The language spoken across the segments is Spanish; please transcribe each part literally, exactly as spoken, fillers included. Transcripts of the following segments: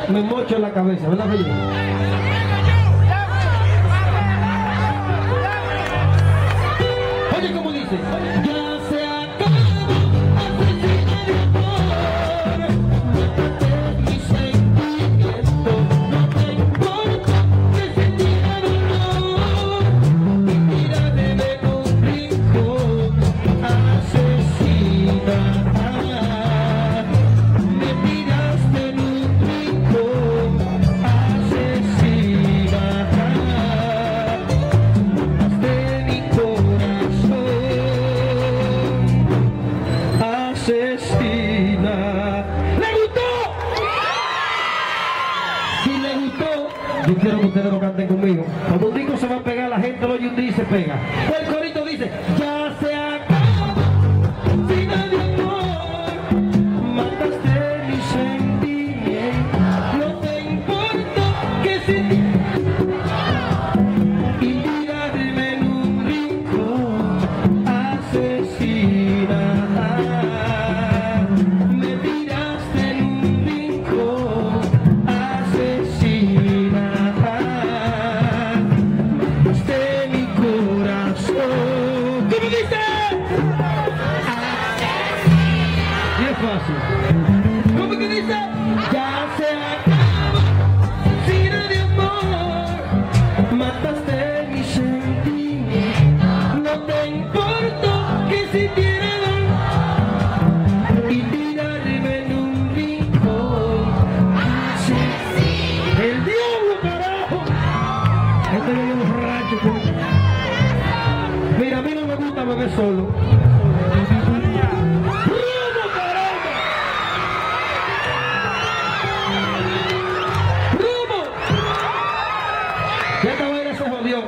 me mocho la cabeza, ¿verdad, Felipe? Oye, ¿cómo dice? Ya se acabó asesina de amor, mátate mi sentimiento, no te importa que sintiera dolor, y tírame de un rincón, asesina. Me tiraste en un rincón, asesina. Mataste mi corazón, asesina. ¿Le gustó? Si le gustó, yo quiero que ustedes lo canten conmigo. Cuando un disco se va a pegar, la gente lo oye un día y se pega. El corito dice, ya se acabó, asesina de amor, mataste mi sentimiento, no te importa que si y tirarme en un rincón, asesina. Me tiraste en un rincón, asesina. Mataste mi corazón. ¿Cómo dice? Y es fácil. ¿Cómo que dice? Ya se acabó, asesina de amor, mataste mi sentimiento, no te importa que sintiera dolor, y tirarme en un rincón, asesina. El diablo, carajo. Este es un borracho, coño. Mira, a mí no me gusta beber solo. ¡Rubo, caramba! ¡Rubo! Ya esta vaina se jodió.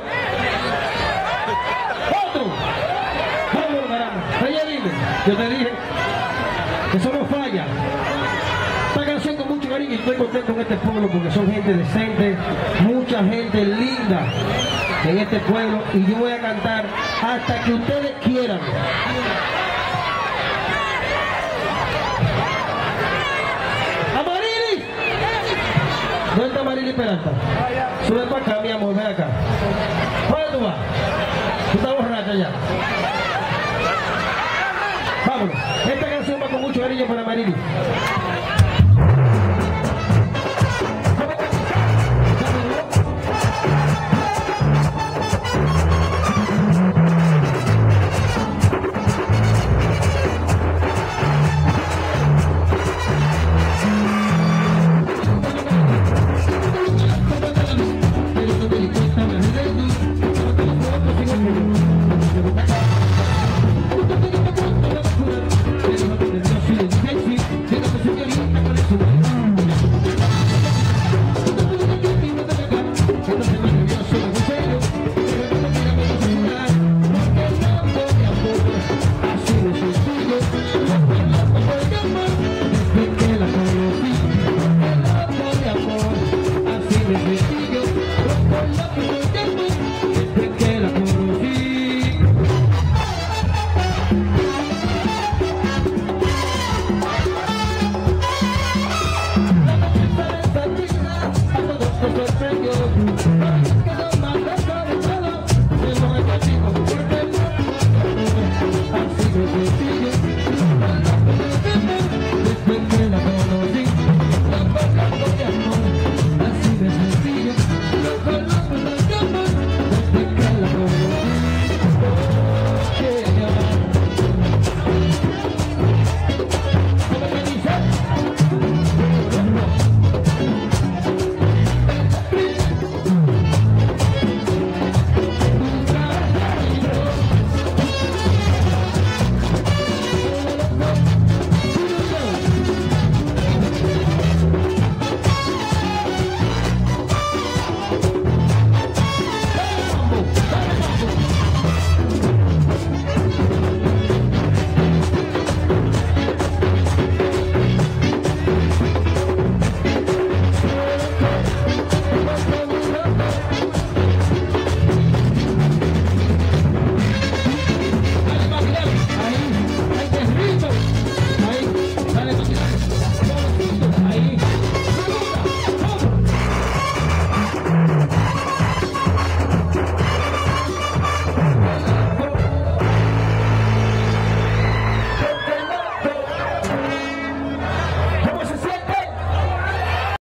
¡Otro! ¡Vámonos, caramba! Oye, dime, yo te dije que eso no falla. Esta canción con mucho cariño y estoy contento con este pueblo porque son gente decente, mucha gente linda en este pueblo, y yo voy a cantar hasta que ustedes quieran. ¡Amarilis! ¿Dónde está Amarilis Peralta? Sube para acá, mi amor, ven acá. ¿Dónde tú vas? Tú estás borracha ya. Vámonos. Esta canción va con mucho cariño para Amarilis.